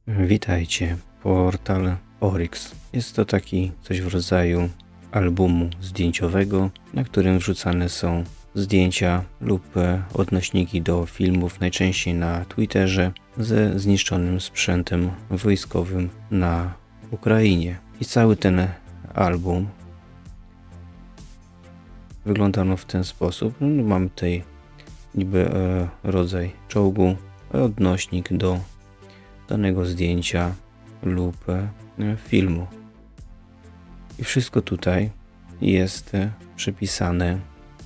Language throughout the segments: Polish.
Witajcie, portal Oryx. Jest to taki coś w rodzaju albumu zdjęciowego, na którym wrzucane są zdjęcia lub odnośniki do filmów, najczęściej na Twitterze, ze zniszczonym sprzętem wojskowym na Ukrainie. I cały ten album wygląda w ten sposób. Mam tutaj niby rodzaj czołgu, odnośnik do danego zdjęcia lub filmu. I wszystko tutaj jest przypisane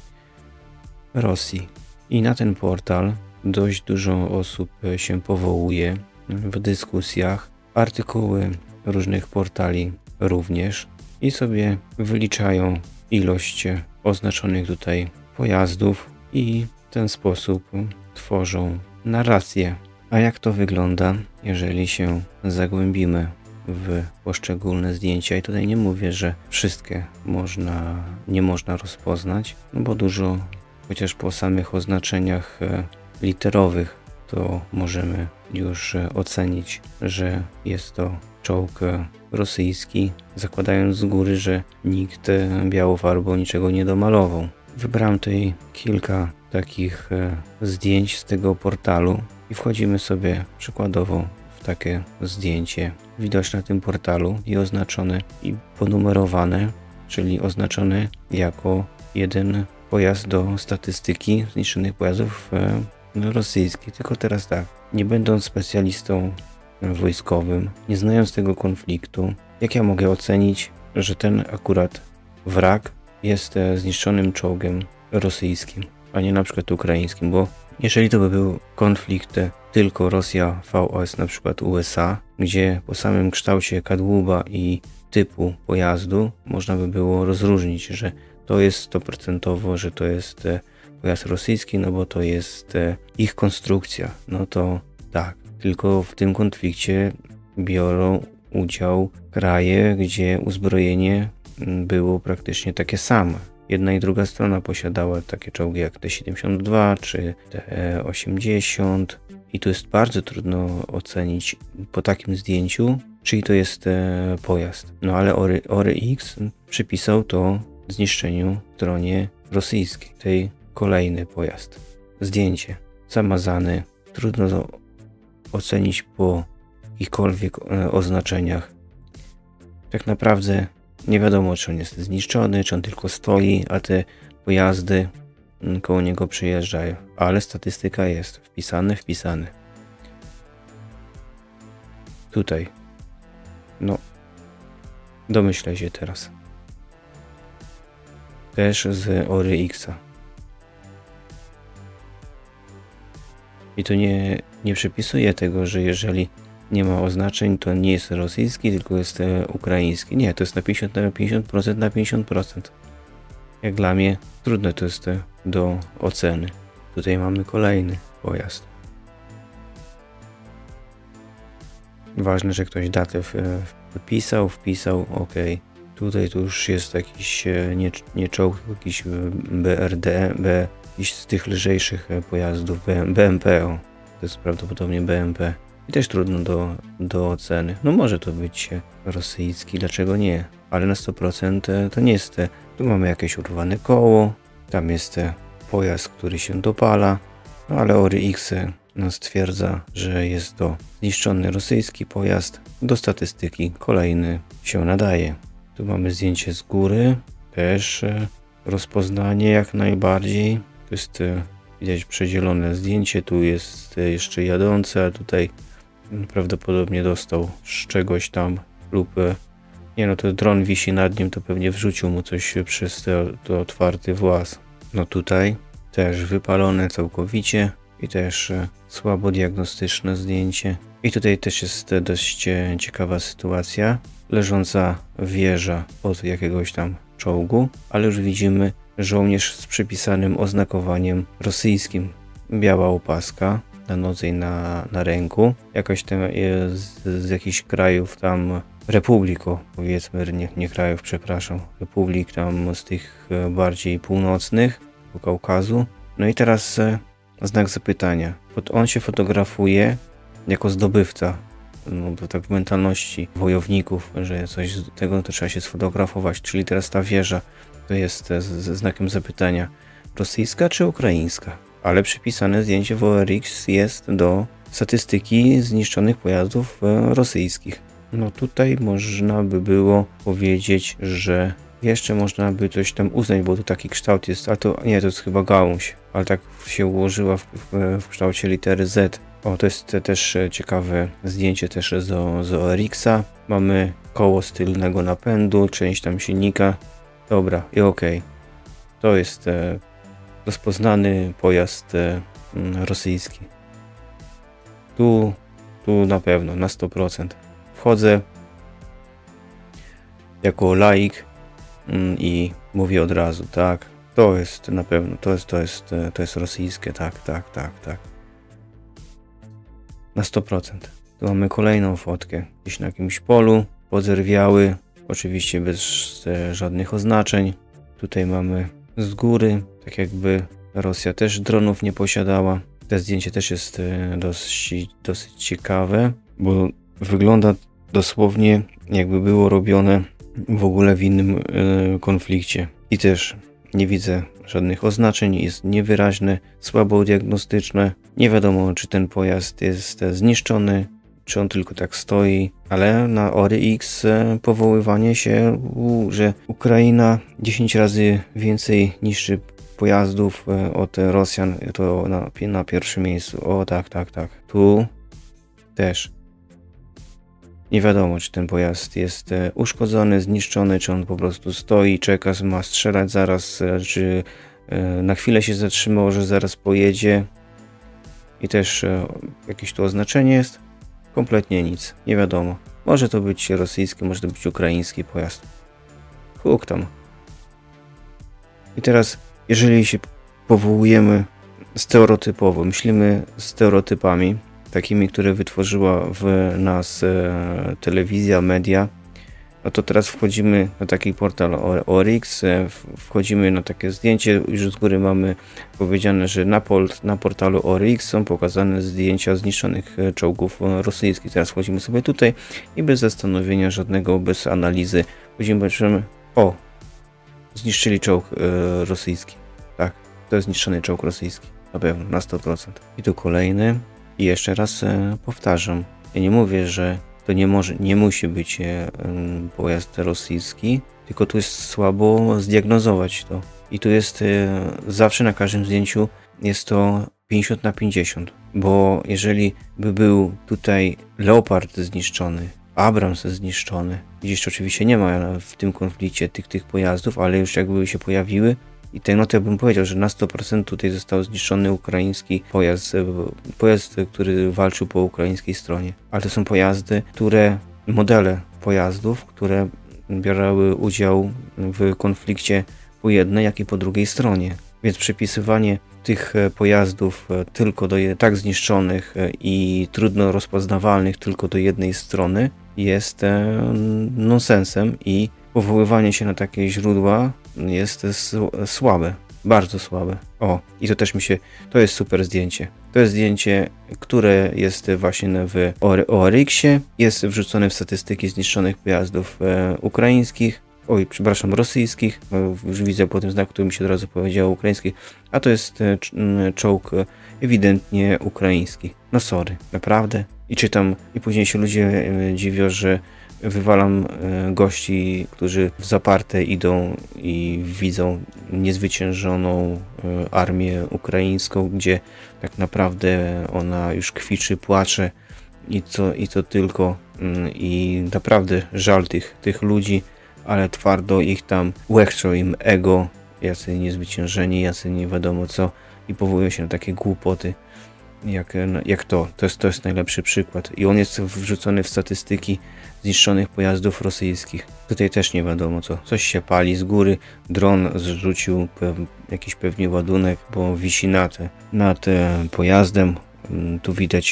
Rosji. I na ten portal dość dużo osób się powołuje w dyskusjach, artykuły różnych portali również i sobie wyliczają ilość oznaczonych tutaj pojazdów i w ten sposób tworzą narrację. A jak to wygląda, jeżeli się zagłębimy w poszczególne zdjęcia? I tutaj nie mówię, że wszystkie nie można rozpoznać, bo dużo, chociaż po samych oznaczeniach literowych, to możemy już ocenić, że jest to czołg rosyjski, zakładając z góry, że nikt białą farbą niczego nie domalował. Wybrałem tutaj kilka takich zdjęć z tego portalu i wchodzimy sobie przykładowo w takie zdjęcie widoczne na tym portalu i oznaczone i ponumerowane, czyli oznaczone jako jeden pojazd do statystyki zniszczonych pojazdów rosyjskich. Tylko teraz tak, nie będąc specjalistą wojskowym, nie znając tego konfliktu, jak ja mogę ocenić, że ten akurat wrak jest zniszczonym czołgiem rosyjskim, a nie na przykład ukraińskim, bo jeżeli to by był konflikt tylko Rosja vs na przykład USA, gdzie po samym kształcie kadłuba i typu pojazdu można by było rozróżnić, że to jest 100%, że to jest pojazd rosyjski, no bo to jest ich konstrukcja. No to tak, tylko w tym konflikcie biorą udział kraje, gdzie uzbrojenie było praktycznie takie same. Jedna i druga strona posiadała takie czołgi jak T-72 czy T-80 i tu jest bardzo trudno ocenić po takim zdjęciu, czyj to jest pojazd. No ale Oryx przypisał to zniszczeniu stronie rosyjskiej. Tej kolejny pojazd. Zdjęcie zamazane, trudno ocenić po jakichkolwiek oznaczeniach. Tak naprawdę nie wiadomo, czy on jest zniszczony, czy on tylko stoi, a te pojazdy koło niego przyjeżdżają. Ale statystyka jest wpisane. Tutaj. No. Domyślę się teraz. Też z Oryxa. I to nie przypisuje tego, że jeżeli nie ma oznaczeń, to nie jest rosyjski, tylko jest ukraiński. Nie, to jest na 50% na 50%. Jak dla mnie trudne to jest do oceny. Tutaj mamy kolejny pojazd. Ważne, że ktoś datę wpisał, ok. Tutaj to już jest jakiś nie czołg, jakiś BRD, jakiś z tych lżejszych pojazdów, BMP. To jest prawdopodobnie BMP. I też trudno do oceny. No może to być rosyjski, dlaczego nie? Ale na 100% to nie jest. Tu mamy jakieś urwane koło, tam jest pojazd, który się dopala, no ale Oryx stwierdza, że jest to zniszczony rosyjski pojazd. Do statystyki kolejny się nadaje. Tu mamy zdjęcie z góry, też rozpoznanie jak najbardziej. To jest widać przedzielone zdjęcie, tu jest jeszcze jadące, a tutaj prawdopodobnie dostał z czegoś tam lub nie no, to dron wisi nad nim, to pewnie wrzucił mu coś przez to otwarty włas. No tutaj też wypalone całkowicie i też słabo diagnostyczne zdjęcie. I tutaj też jest dość ciekawa sytuacja. Leżąca wieża od jakiegoś tam czołgu, ale już widzimy żołnierz z przypisanym oznakowaniem rosyjskim. Biała opaska na nodze i na ręku. Jakaś tam z jakichś krajów tam republik, powiedzmy, nie krajów, przepraszam, republik tam z tych bardziej północnych, po Kaukazu. No i teraz znak zapytania. On się fotografuje jako zdobywca no bo tak w mentalności wojowników, że coś z tego to trzeba się sfotografować. Czyli teraz ta wieża to jest ze znakiem zapytania rosyjska czy ukraińska? Ale przypisane zdjęcie w ORX jest do statystyki zniszczonych pojazdów rosyjskich. No tutaj można by było powiedzieć, że jeszcze można by coś tam uznać, bo tu taki kształt jest, ale to nie, to jest chyba gałąź, ale tak się ułożyła w kształcie litery Z. O, to jest też ciekawe zdjęcie też z ORX-a. Mamy koło z tylnego napędu, część tam silnika. Dobra, i okej. To jest rozpoznany pojazd rosyjski. Tu na pewno, na 100%. Wchodzę jako laik i mówię od razu, tak, to jest na pewno, to jest rosyjskie, tak. Na 100%. Tu mamy kolejną fotkę, gdzieś na jakimś polu, podzerwiały, oczywiście bez żadnych oznaczeń. Tutaj mamy z góry, tak jakby Rosja też dronów nie posiadała. To zdjęcie też jest dosyć ciekawe, bo wygląda dosłownie jakby było robione w ogóle w innym konflikcie. I też nie widzę żadnych oznaczeń, jest niewyraźne, słabo diagnostyczne. Nie wiadomo, czy ten pojazd jest zniszczony, czy on tylko tak stoi, ale na ORX powoływanie się, że Ukraina 10 razy więcej niszczy pojazdów od Rosjan, to na pierwszym miejscu. O tak. Tu też. Nie wiadomo, czy ten pojazd jest uszkodzony, zniszczony, czy on po prostu stoi, czeka, ma strzelać zaraz, czy na chwilę się zatrzymał, że zaraz pojedzie. I też jakieś tu oznaczenie jest. Kompletnie nic, nie wiadomo. Może to być rosyjski, może to być ukraiński pojazd. Huk tam. I teraz, jeżeli się powołujemy stereotypowo, myślimy stereotypami, takimi, które wytworzyła w nas telewizja, media, no to teraz wchodzimy na taki portal ORX, wchodzimy na takie zdjęcie, już z góry mamy powiedziane, że na portalu ORX są pokazane zdjęcia zniszczonych czołgów rosyjskich. Teraz wchodzimy sobie tutaj i bez zastanowienia żadnego, bez analizy wchodzimy, patrzymy, o, zniszczyli czołg rosyjski. Tak, to jest zniszczony czołg rosyjski, na pewno, na 100%. I tu kolejny. I jeszcze raz powtarzam, ja nie mówię, że to nie musi być pojazd rosyjski, tylko tu jest słabo zdiagnozować to. I tu jest zawsze na każdym zdjęciu jest to 50/50, bo jeżeli by był tutaj Leopard zniszczony, Abrams zniszczony, gdzieś oczywiście nie ma w tym konflikcie tych pojazdów, ale już jakby się pojawiły, i no to ja bym powiedział, że na 100% tutaj został zniszczony ukraiński pojazd, który walczył po ukraińskiej stronie. Ale to są pojazdy, modele pojazdów, które biorły udział w konflikcie po jednej, jak i po drugiej stronie. Więc przypisywanie tych pojazdów tylko tak zniszczonych i trudno rozpoznawalnych tylko do jednej strony jest nonsensem i powoływanie się na takie źródła jest słabe, bardzo słabe. O, i to też to jest super zdjęcie. To jest zdjęcie, które jest właśnie w ORX-ie, jest wrzucone w statystyki zniszczonych pojazdów ukraińskich, rosyjskich, już widzę po tym znaku, który mi się od razu powiedziało ukraińskich, a to jest czołg ewidentnie ukraiński. No sorry, naprawdę. I czytam, i później się ludzie dziwią, że wywalam gości, którzy w zaparte idą i widzą niezwyciężoną armię ukraińską, gdzie tak naprawdę ona już kwiczy, płacze i to tylko. I naprawdę żal tych ludzi, ale twardo ich tam łechczą im ego, jacy niezwyciężeni, jacy nie wiadomo co, i powołują się na takie głupoty. Jak to jest najlepszy przykład. I on jest wrzucony w statystyki zniszczonych pojazdów rosyjskich. Tutaj też nie wiadomo co. Coś się pali z góry, dron zrzucił jakiś pewnie ładunek, bo wisi nad pojazdem. Tu widać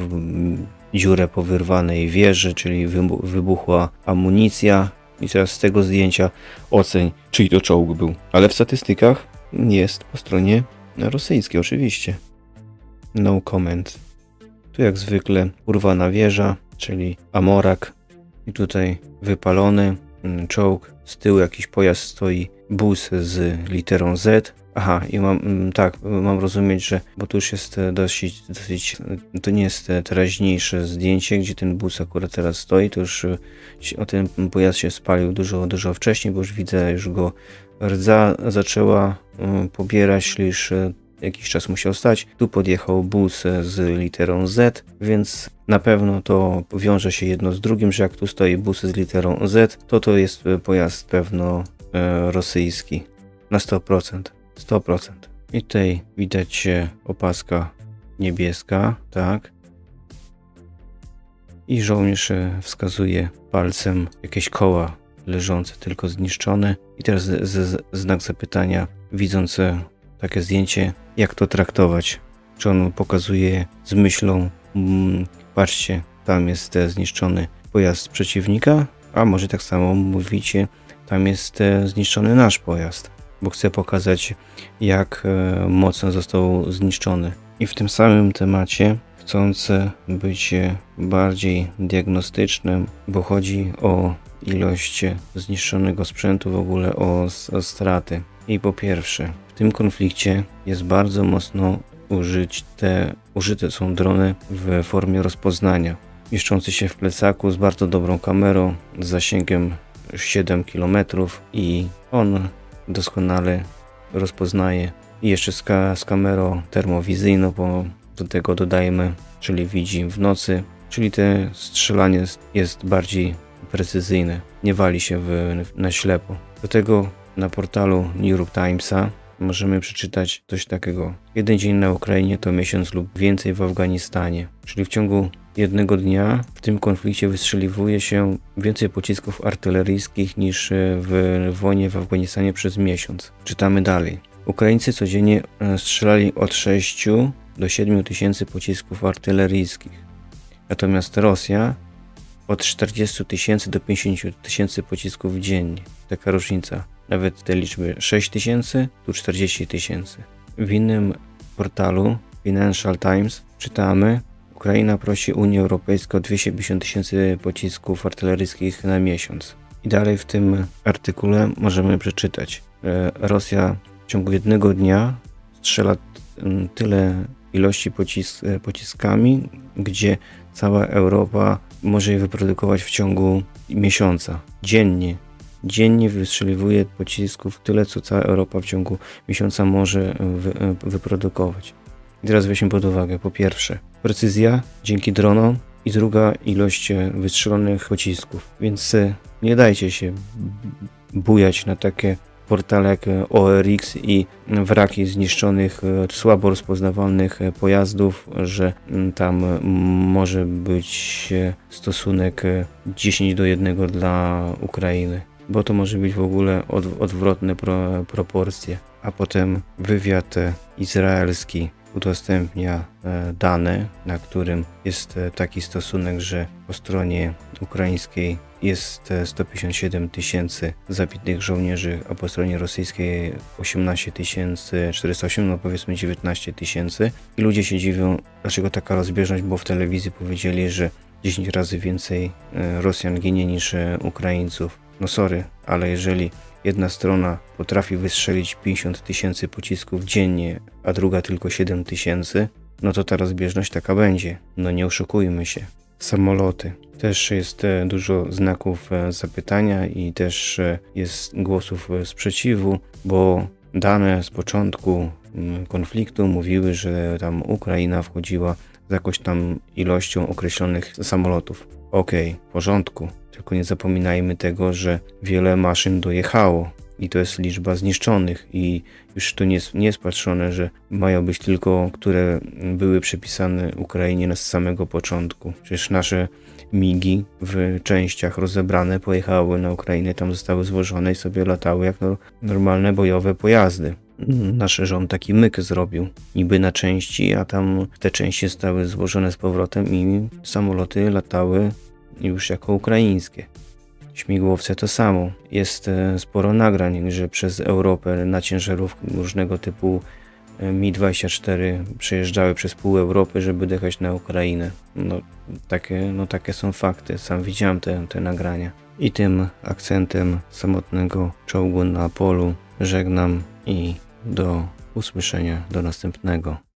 dziurę po wyrwanej wieży, czyli wybuchła amunicja. I teraz z tego zdjęcia oceń, czyj to czołg był. Ale w statystykach jest po stronie rosyjskiej oczywiście. No comment. Tu jak zwykle urwana wieża, czyli Amorak. I tutaj wypalony czołg, z tyłu jakiś pojazd stoi, bus z literą Z. Aha, i mam rozumieć, że, bo to już jest dosyć, to nie jest teraźniejsze zdjęcie, gdzie ten bus akurat teraz stoi, to już o ten pojazd się spalił dużo wcześniej, bo już widzę, już go rdza zaczęła pobierać, już jakiś czas musiał stać. Tu podjechał bus z literą Z, więc na pewno to wiąże się jedno z drugim, że jak tu stoi bus z literą Z, to jest pojazd pewno rosyjski na 100%. 100%. I tutaj widać opaska niebieska, tak. I żołnierz wskazuje palcem jakieś koła leżące, tylko zniszczone. I teraz znak zapytania, widząc takie zdjęcie, jak to traktować? Czy on pokazuje z myślą, patrzcie, tam jest zniszczony pojazd przeciwnika, a może tak samo mówicie, tam jest zniszczony nasz pojazd, bo chcę pokazać, jak mocno został zniszczony. I w tym samym temacie, chcąc być bardziej diagnostycznym, bo chodzi o ilość zniszczonego sprzętu, w ogóle o straty. I po pierwsze, w tym konflikcie jest bardzo mocno użyte są drony w formie rozpoznania, mieszczące się w plecaku z bardzo dobrą kamerą, z zasięgiem 7 km i on doskonale rozpoznaje. I jeszcze z kamerą termowizyjną, bo do tego dodajemy, czyli widzi w nocy, czyli te strzelanie jest bardziej precyzyjne, nie wali się na ślepo. Do tego na portalu New York Timesa możemy przeczytać coś takiego. Jeden dzień na Ukrainie to miesiąc lub więcej w Afganistanie. Czyli w ciągu jednego dnia w tym konflikcie wystrzeliwuje się więcej pocisków artyleryjskich niż w wojnie w Afganistanie przez miesiąc. Czytamy dalej. Ukraińcy codziennie strzelali od 6 do 7 tysięcy pocisków artyleryjskich. Natomiast Rosja od 40 tysięcy do 50 tysięcy pocisków dziennie. Taka różnica. Nawet te liczby 6 tysięcy, tu 40 tysięcy. W innym portalu Financial Times czytamy: Ukraina prosi Unię Europejską o 250 tysięcy pocisków artyleryjskich na miesiąc. I dalej w tym artykule możemy przeczytać: Rosja w ciągu jednego dnia strzela tyle ilości pociskami, gdzie cała Europa może je wyprodukować w ciągu miesiąca. Dziennie wystrzeliwuje pocisków tyle, co cała Europa w ciągu miesiąca może wyprodukować. I teraz weźmy pod uwagę, po pierwsze, precyzja dzięki dronom i druga, ilość wystrzelonych pocisków. Więc nie dajcie się bujać na takie portale jak ORX i wraki zniszczonych, słabo rozpoznawalnych pojazdów, że tam może być stosunek 10:1 dla Ukrainy, bo to może być w ogóle odwrotne proporcje. A potem wywiad izraelski udostępnia dane, na którym jest taki stosunek, że po stronie ukraińskiej jest 157 tysięcy zabitych żołnierzy, a po stronie rosyjskiej 18 408, no powiedzmy 19 tysięcy. I ludzie się dziwią, dlaczego taka rozbieżność, bo w telewizji powiedzieli, że 10 razy więcej Rosjan ginie niż Ukraińców. No sorry, ale jeżeli jedna strona potrafi wystrzelić 50 tysięcy pocisków dziennie, a druga tylko 7 tysięcy, no to ta rozbieżność taka będzie. No nie oszukujmy się. Samoloty. Też jest dużo znaków zapytania i też jest głosów sprzeciwu, bo dane z początku konfliktu mówiły, że tam Ukraina wchodziła z jakąś tam ilością określonych samolotów. Okej, w porządku. Tylko nie zapominajmy tego, że wiele maszyn dojechało i to jest liczba zniszczonych i już to nie jest patrzone, że mają być tylko, które były przypisane Ukrainie na samego początku. Przecież nasze migi w częściach rozebrane pojechały na Ukrainę, tam zostały złożone i sobie latały jak normalne bojowe pojazdy. Nasz rząd taki myk zrobił, niby na części, a tam te części zostały złożone z powrotem i samoloty latały już jako ukraińskie. Śmigłowce to samo. Jest sporo nagrań, że przez Europę na ciężarówki różnego typu Mi-24 przejeżdżały przez pół Europy, żeby dojechać na Ukrainę. Takie są fakty. Sam widziałem te nagrania. I tym akcentem samotnego czołgu na polu żegnam i do usłyszenia, do następnego.